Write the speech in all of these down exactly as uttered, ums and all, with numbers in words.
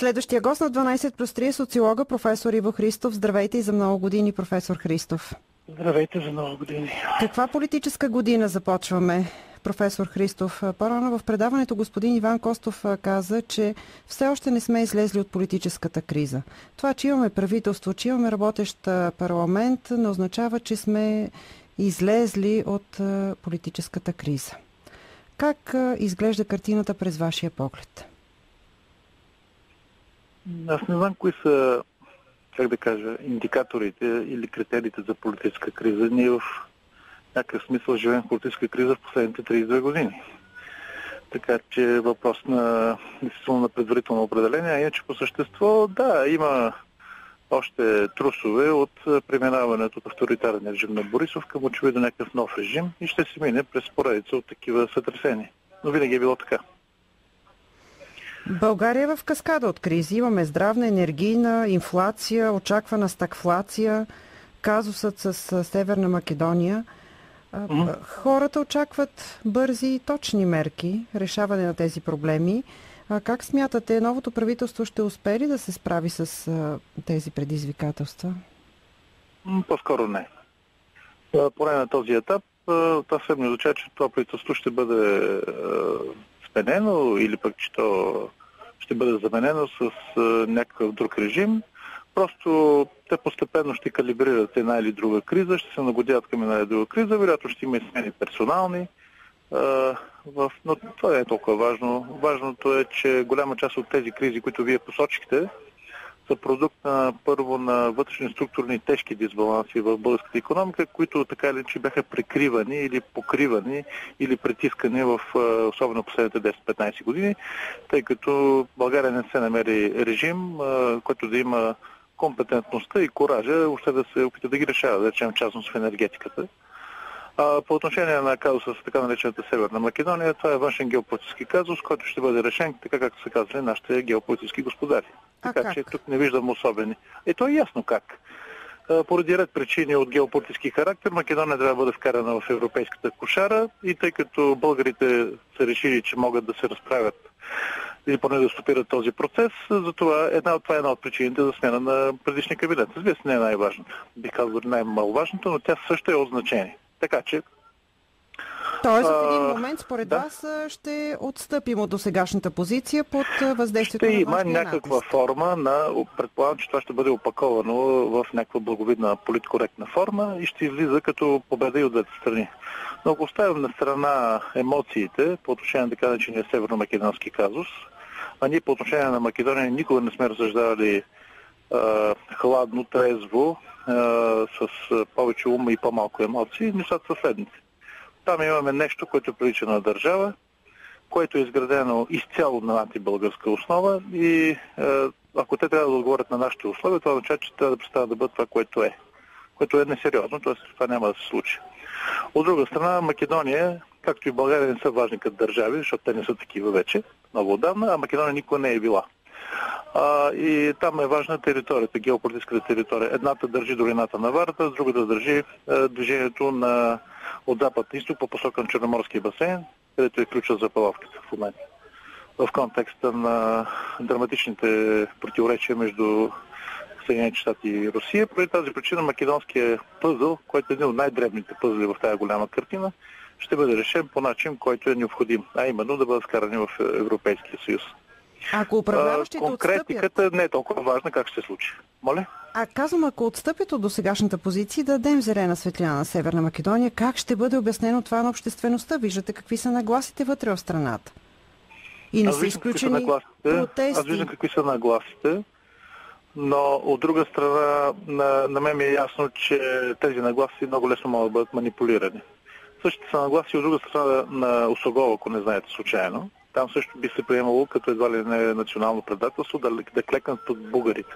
Следващия гост на дванайсет плюс три е социолога професор Иво Христов. Здравейте и за много години, професор Христов. Здравейте за много години. Каква политическа година започваме, професор Христов? По-рано в предаването господин Иван Костов каза, че все още не сме излезли от политическата криза. Това, че имаме правителство, че имаме работещ парламент, не означава, че сме излезли от политическата криза. Как изглежда картината през вашия поглед? Аз не знам кои са, как да кажа, индикаторите или критериите за политическа криза. Ние в някакъв смисъл живеем в политическа криза в последните трийсет и две години. Така че въпрос на, на предварително определение, а иначе по същество, да, има още трусове от преминаването от авторитарен режим на Борисов към очевидно някакъв нов режим и ще се мине през поредица от такива сътресения. Но винаги е било така. България е в каскада от кризи. Имаме здравна, енергийна, инфлация, очаквана стагфлация, казусът с Северна Македония. Mm-hmm. Хората очакват бързи и точни мерки, решаване на тези проблеми. Как смятате, новото правителство ще успее ли да се справи с тези предизвикателства? По-скоро не. Поне на този етап, това съвсем не означава, че това правителство ще бъде сменено или пък, че то ще бъде заменено с някакъв друг режим. Просто те постепенно ще калибрират една или друга криза, ще се нагодят към една или друга криза, вероятно ще има и смени персонални. Но това не е толкова важно. Важното е, че голяма част от тези кризи, които вие посочихте, са продукт на първо на вътрешни структурни тежки дисбаланси в българската икономика, които така или иначе бяха прикривани или покривани или притискани в особено последните десет-петнайсет години, тъй като България не се намери режим, който да има компетентността и коража, още да се опита да ги решава, да речем частност в енергетиката. А, по отношение на казуса с така наречената Северна Македония, това е външен геополитически казус, който ще бъде решен, така както са казали нашите геополитически господари. А така как? че тук не виждам особени. Е, то е ясно как. А, поради ред причини от геополитически характер, Македония трябва да бъде вкарана в европейската кошара и тъй като българите са решили, че могат да се разправят или поне да стопират този процес, затова една, това е една от причините за смяна на предишния кабинет. Разбира се, не е най-важната. Бих казал най-маловажната, но тя също е от значение. Така че... Тоест в един момент, според да. вас, ще отстъпим от досегашната позиция под въздействието ще на има външния някаква натиск. форма на... Предполагам, че това ще бъде опаковано в някаква благовидна политкоректна форма и ще излиза като победа и от двете страни. Но ако оставим на страна емоциите по отношение на така наречения северно-македонски казус, а ние по отношение на Македония никога не сме разсъждавали а, хладно, трезво, а, с повече ум и по-малко емоции, нещата са следните. Там имаме нещо, което прилича на държава, което е изградено изцяло на антибългарска основа и а, ако те трябва да отговорят на нашите условия, това означава, че трябва да представят да бъдат това, което е. Което е несериозно, т.е. това няма да се случи. От друга страна, Македония, както и България, не са важни като държави, защото те не са такива вече, много отдавна, а Македония никога не е била. А, и там е важна територията, геополитическата територия. Едната държи долината на Варата, с другата държи а, движението на, от запад на изток по посока на Черноморския басейн, където е ключът за палавката в момента. В контекста на драматичните противоречия между Съединените щати и Русия. Поради тази причина македонския пъзъл, който е един от най-дребните пъзли в тази голяма картина, ще бъде решен по начин, който е необходим, а именно да бъдат вкарани в Европейския съюз. Ако управляващите конкретиката отстъпят... не е толкова важна как ще се случи. Моля? А казвам, ако отстъпят от досегашната позиция, да дадем зелена светлина на Северна Македония, как ще бъде обяснено това на обществеността? Виждате какви са нагласите вътре в страната. И не Аз са изключени протести. Аз виждам какви са нагласите, но от друга страна на, на мен ми е ясно, че тези нагласи много лесно могат да бъдат манипулирани. Същите са нагласи от друга страна на Осогол, ако не знаете случайно. Там също би се приемало като едва ли не национално предателство да, да клекнат под бугарите,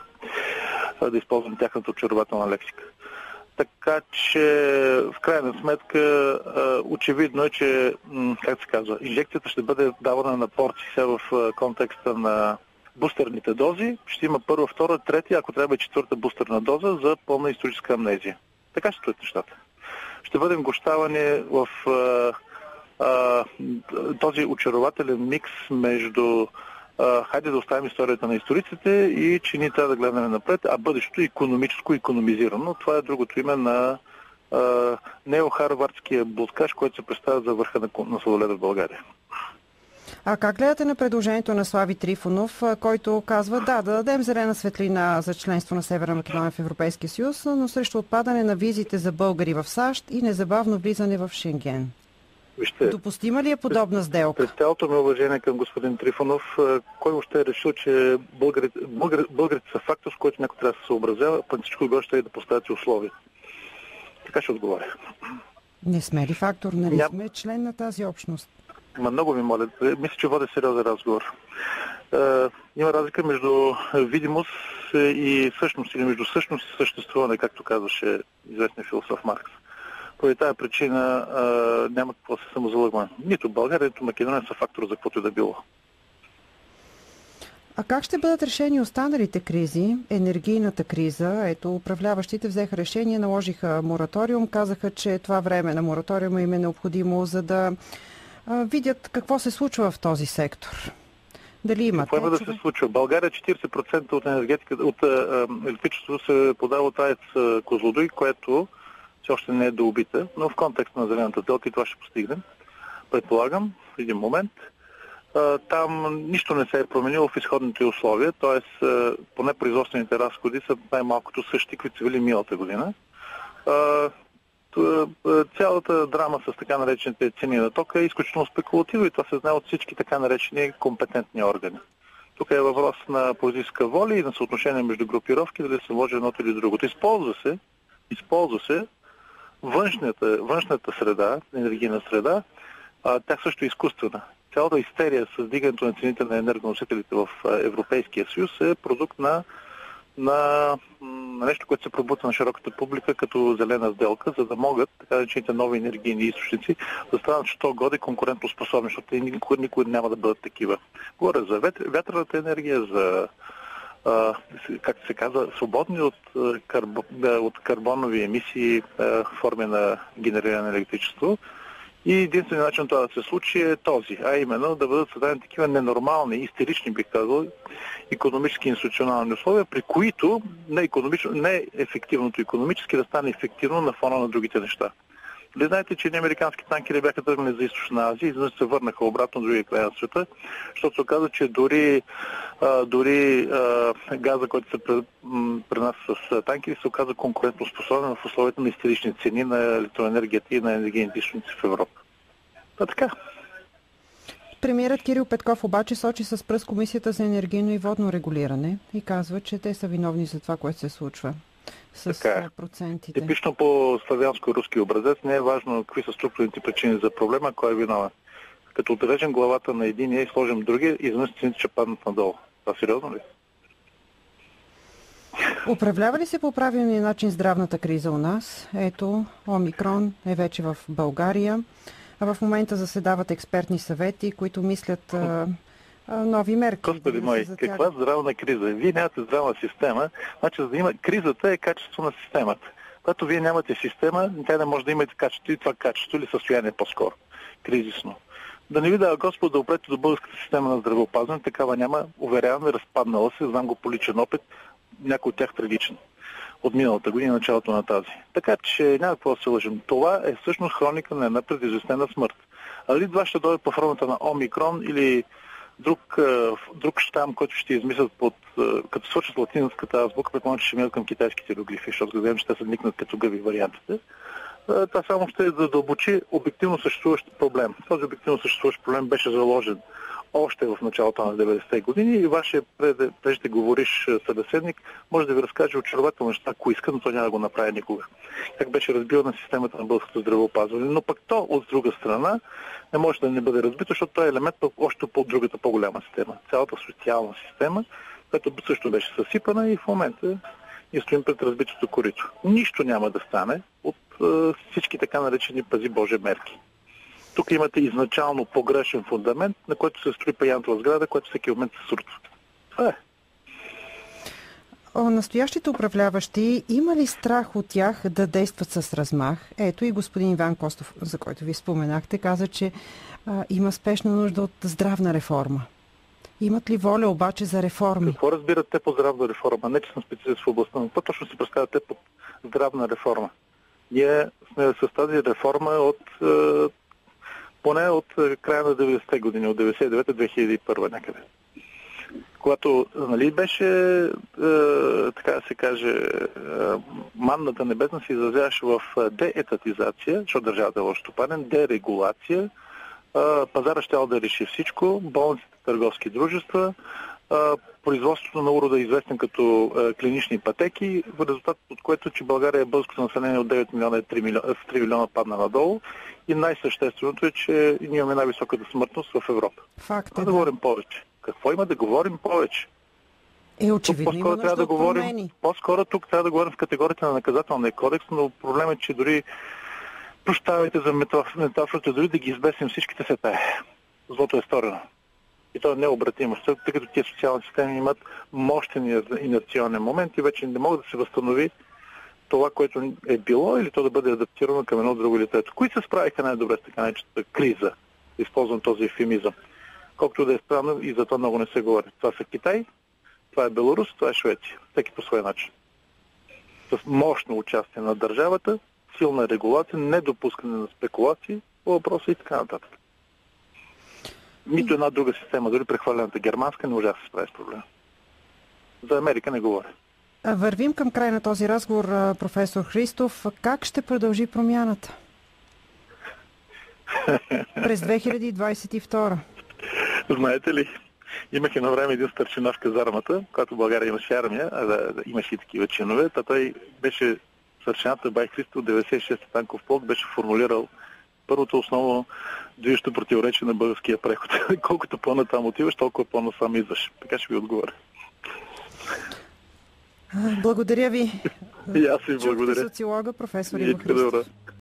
да използвам тяхната очарователна лексика. Така че в крайна сметка очевидно е, че, как се казва, инжекцията ще бъде давана на порции сега в контекста на бустерните дози. Ще има първа, втора, третия, ако трябва и четвърта бустерна доза за пълна историческа амнезия. Така ще стоят нещата. Ще бъдем гощавани в а, а, този очарователен микс между а, хайде да оставим историята на историците и че ние трябва да гледаме напред, а бъдещето икономическо икономизирано. Това е другото име на а, неохарвардския блудкаш, който се представя за върха на, на сладоледа в България. А как гледате на предложението на Слави Трифонов, който казва да, да дадем зелена светлина за членство на Северна Македония в Европейския съюз, но срещу отпадане на визите за българи в САЩ и незабавно влизане в Шенген? Вижте, допустима ли е подобна сделка? През цялото ми уважение към господин Трифонов, кой още е решил, че българите, българ, българите са фактор, с който някой трябва да се съобразява, пък всичко отгоре ще е да поставяте условия. Така ще отговоря. Не сме ли фактор? Нали Ням... сме член на тази общност? Ма много ви моля. Мисля, че водя сериозен разговор. Е, има разлика между видимост и същност, или между същност и съществуване, както казваше известният философ Маркс. Поради тази причина а, няма какво да се самозалъгваме. Нито България, нито Македония са фактор за каквото и да било. А как ще бъдат решени останалите кризи? Енергийната криза, ето управляващите взеха решение, наложиха мораториум, казаха, че това време на мораториума им е необходимо, за да а, видят какво се случва в този сектор. Дали има Какво има да се случва? България четирийсет процента от енергетиката, от електричеството се подава от АЕЦ Козлодуй, което все още не е доубита, но в контекста на зелената сделка и това ще постигнем. Предполагам, в един момент. Там нищо не се е променило в изходните условия, т.е. поне производствените разходи са най-малкото същи, които са били миналата година. Цялата драма с така наречените цени на тока е изключително спекулатива и това се знае от всички така наречени компетентни органи. Тук е въпрос на политическа воля и на съотношение между групировки, дали се вложи едното или другото. Използва се, използва се външната, външната среда, енергийна среда, а, тя също е изкуствена. Цялата истерия с дигането на цените на енергоносителите в Европейския съюз е продукт на, на, на нещо, което се пробута на широката публика като зелена сделка, за да могат така наречените нови енергийни източници да станат що годе конкурентоспособни, защото никой, никой няма да бъдат такива. Говоря за вятърната енергия, за както се казва, свободни от, карбо, от карбонови емисии форми на генериране на електричество. И единственият начин това да се случи е този, а именно да бъдат създадени такива ненормални, истерични, бих казал, икономически и институционални условия, при които не, не ефективното икономически да стане ефективно на фона на другите неща. Ли знаете, че не американски танкери бяха тръгнали за Източна Азия и изведнъж се върнаха обратно до другия край на света, защото се оказа, че дори, а, дори а, газа, който се при нас с танкери, се оказа конкурентоспособен в условията на истерични цени на електроенергията и на енергийните източници в Европа. А така. Премиерът Кирил Петков обаче сочи с пръст Комисията за енергийно и водно регулиране и казва, че те са виновни за това, което се случва с така, процентите. Типично по славянско-руски образец не е важно какви са структурните причини за проблема, кой е виновен. Като отрежем главата на единия и сложим другия, изведнъж цените ще паднат надолу. Това сериозно ли? Управлява ли се по правилния начин здравната криза у нас? Ето, Омикрон е вече в България, а в момента заседават експертни съвети, които мислят а, а, нови мерки. Господи мой, каква здравна криза? Вие нямате здравна система, значи за да има кризата е качество на системата. Когато вие нямате система, тя не може да имате качество и това качество или състояние по-скоро. Кризисно. Да не ви дава Господ да опрете до българската система на здравеопазване, такава няма, уверяваме, разпаднала се, знам го по личен опит, някой от тях трагичен. От миналата година, началото на тази. Така че няма какво да се лъжим. Това е всъщност хроника на една предизвестена смърт. А ли това ще дойде по формата на Омикрон или друг, друг щам, който ще измислят под, като свършат с латинската азбука, предполагам, че ще минат към китайските иероглифи, защото гледам, че те са никнат като гъби вариантите. Това само ще задълбочи обективно съществуващ проблем. Този обективно съществуващ проблем беше заложен още в началото на деветдесетте години и вашия преждеговориш събеседник може да ви разкаже очарователно неща, ако иска, но той няма да го направи никога. Как беше разбил на системата на българското здравеопазване. Но пък то, от друга страна, не може да не бъде разбито, защото той е елемент още по другата по-голяма система. Цялата социална система, която също беше съсипана и в момента ние стоим пред разбитото корито. Нищо няма да стане от е, всички така наречени пази Боже мерки. Тук имате изначално погрешен фундамент, на който се строи паянтова сграда, която всеки момент се срутва. Това е. Настоящите управляващи има ли страх от тях да действат с размах? Ето и господин Иван Костов, за който ви споменахте, каза, че а, има спешна нужда от здравна реформа. Имат ли воля обаче за реформи? Какво разбират те по здравна реформа? Не, че съм специалист в областта, но по-точно си представят те под здравна реформа. Ние сме с тази реформа от е, поне от края на деветдесетте години, от деветдесет и девета до две хиляди и първа някъде. Когато, нали, беше, е, така да се каже, е, манната небесна се изразяваше в деетатизация, защото държавата е лош стопанен, дерегулация, е, пазара щял да реши всичко, болниците, търговски дружества, е, производството на урода е известен като е, клинични пътеки, в резултат от което, че България е българското население от девет милиона, три милиона, в три милиона падна надолу. И най-същественото е, че ние имаме най-високата смъртност в Европа. Факт е, да, да. да говорим повече. Какво има да говорим повече? Е, очевидно тук има нужда да от говорим, промени. По-скоро тук трябва да говорим в категорията на наказателния кодекс, но проблемът е, че дори прощавайте за метафората, дори да ги избесим всичките се тая. Злото е сторено. И то е необратимо, тъй като тези социални системи имат мощен инерционен момент и вече не могат да се възстанови това, което е било, или то да бъде адаптирано към едно друго или трето. Кои се справиха най-добре с така наречената криза? Използвам този ефемизъм. Колкото да е странно, и за това много не се говори. Това са Китай, това е Беларус, това е Швеция. Всеки по своя начин. С мощно участие на държавата, силна регулация, недопускане на спекулации по въпроса и така нататък. Нито една друга система, дори прехвърлената германска, не можа да се справи с проблема. За Америка не говоря. Вървим към край на този разговор, професор Христов. Как ще продължи промяната през две хиляди двадесет и втора? Знаете ли, имах едно време един старшина в казармата, когато в България имаше армия, а да, да, имаше и такива чинове. Та той беше старшината Бай Христов, деветдесет и шести танков полк, беше формулирал първото основно движещо противоречие на българския преход. Колкото по-натам отиваш, толкова по-насам идваш. Така ще ви отговоря. Благодаря ви. И аз ви благодаря. Чухте социолога професор Иво Христов.